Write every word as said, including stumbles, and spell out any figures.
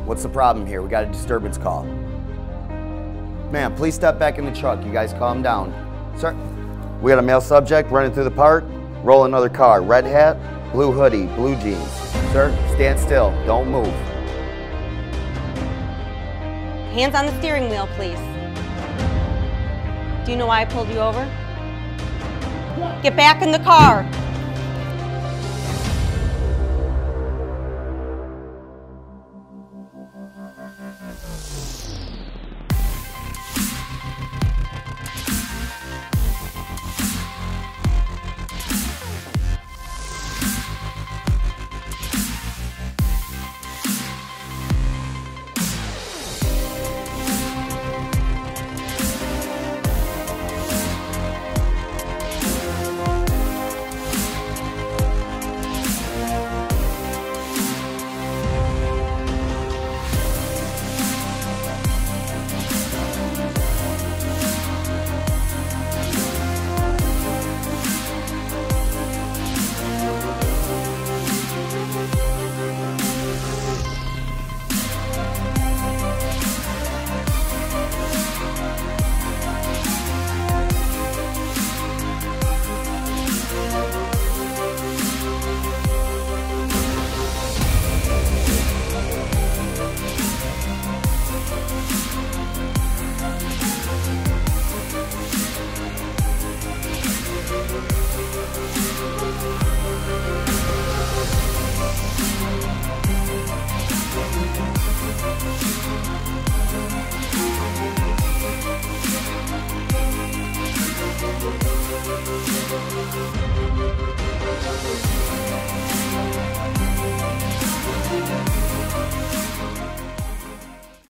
What's the problem here? We got a disturbance call. Ma'am, please step back in the truck. You guys calm down. Sir, we got a male subject running through the park. Roll another car. Red hat, blue hoodie, blue jeans. Sir, stand still. Don't move. Hands on the steering wheel, please. Do you know why I pulled you over? Get back in the car.